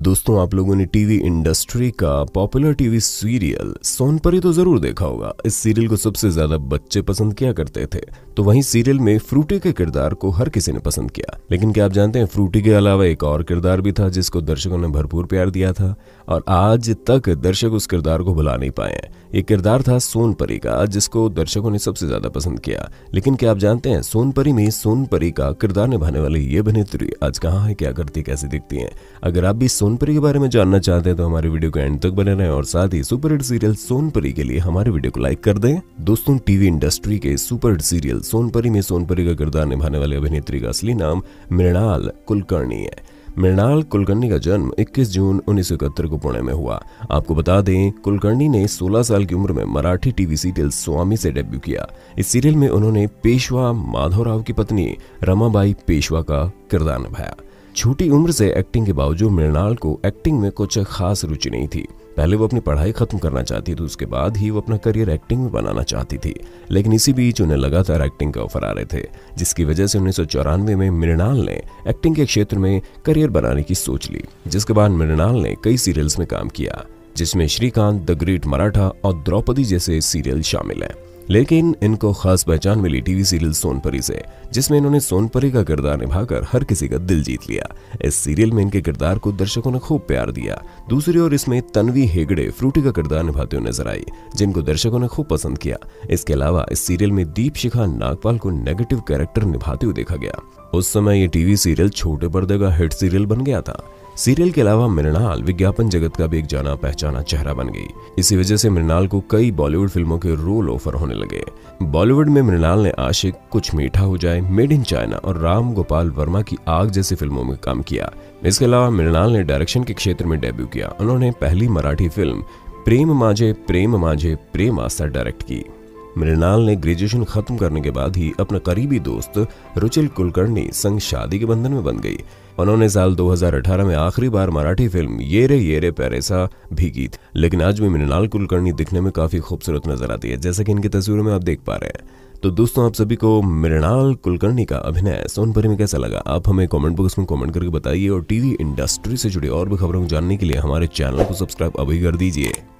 दोस्तों, आप लोगों ने टीवी इंडस्ट्री का popular TV serial Son Pari तो जरूर देखा होगा। इस सीरियल को सबसे ज्यादा बच्चे पसंद किया करते थे, तो वहीं सीरियल में फ्रूटी के किरदार को हर किसी ने पसंद किया। लेकिन क्या आप जानते हैं, फ्रूटी के अलावा एक और किरदार भी था जिसको दर्शकों ने भरपूर प्यार दिया था और आज तक दर्शक उस किरदार को भुला नहीं पाए हैं। ये किरदार था सोन परी का, जिसको दर्शकों ने सबसे ज्यादा पसंद किया। लेकिन क्या आप जानते हैं, सोन परी में सोन परी का किरदार निभाने वाली ये अभिनेत्री आज कहाँ है, क्या करती, कैसी दिखती है? अगर आप भी सोन परी के बारे में जानना चाहते हैं तो हमारे वीडियो को एंड तक बने रहें और साथ ही सुपरहिट सीरियल सोन परी के लिए हमारे वीडियो को लाइक कर दें। दोस्तों, टीवी इंडस्ट्री के सुपरहिट सीरियल सोन परी में सोन परी का किरदार निभाने वाली अभिनेत्री का असली नाम मृणाल कुलकर्णी है। मृणाल कुलकर्णी का जन्म 21 जून 1971 को पुणे में हुआ। आपको बता दें, कुलकर्णी ने 16 साल की उम्र में मराठी टीवी सीरियल स्वामी से डेब्यू किया। इस सीरियल में उन्होंने पेशवा माधवराव की पत्नी रमाबाई पेशवा का किरदार निभाया। छोटी उम्र से एक्टिंग के बावजूद मृणाल को एक्टिंग में कुछ खास रुचि नहीं थी। पहले वो अपनी पढ़ाई खत्म करना चाहती थी, उसके बाद ही वो अपना करियर एक्टिंग में बनाना चाहती थी। लेकिन इसी बीच उन्हें लगातार एक्टिंग के ऑफर आ रहे थे, जिसकी वजह से 1994 में मृणाल ने एक्टिंग के क्षेत्र में करियर बनाने की सोच ली। जिसके बाद मृणाल ने कई सीरियल्स में काम किया, जिसमें श्रीकांत, द ग्रेट मराठा और द्रौपदी जैसे सीरियल शामिल हैं। लेकिन इनको खास पहचान मिली टीवी सीरियल सोन परी से, जिसमें इन्होंने सोन परी का किरदार निभाकर हर किसी का दिल जीत लिया। इस सीरियल में इनके किरदार को दर्शकों ने खूब प्यार दिया। दूसरी ओर इसमें तन्वी हेगड़े फ्रूटी का किरदार निभाते हुए नजर आई, जिनको दर्शकों ने खूब पसंद किया। इसके अलावा इस सीरियल में दीपशिखा नागपाल को नेगेटिव कैरेक्टर निभाते हुए देखा गया। उस समय ये टीवी सीरियल छोटे पर्दे का हिट सीरियल बन गया था। सीरियल के अलावा मृणाल विज्ञापन जगत का भी एक जाना पहचाना चेहरा बन गई। इसी वजह से मृणाल को कई बॉलीवुड फिल्मों के रोल ऑफर होने लगे। बॉलीवुड में मृणाल ने आशिक, कुछ मीठा हो जाए, मेड इन चाइना और राम गोपाल वर्मा की आग जैसी फिल्मों में काम किया। इसके अलावा मृणाल ने डायरेक्शन के क्षेत्र में डेब्यू किया। उन्होंने पहली मराठी फिल्म प्रेम माझे प्रेम आस्था डायरेक्ट की। मृणाल ने ग्रेजुएशन खत्म करने के बाद ही अपना करीबी दोस्त रुचिर कुलकर्णी संग शादी के बंधन में बंध गई। उन्होंने साल 2018 में आखिरी बार मराठी फिल्म ये रे पैरेसा भी की थी। लेकिन आज भी मृणाल कुलकर्णी दिखने में काफी खूबसूरत नजर आती है, जैसा कि इनकी तस्वीरों में आप देख पा रहे हैं। तो दोस्तों, आप सभी को मृणाल कुलकर्णी का अभिनय सोन परी में कैसा लगा, आप हमें कमेंट बॉक्स में कमेंट करके बताइए और टीवी इंडस्ट्री से जुड़ी और भी खबरों को जानने के लिए हमारे चैनल को सब्सक्राइब अभी कर दीजिए।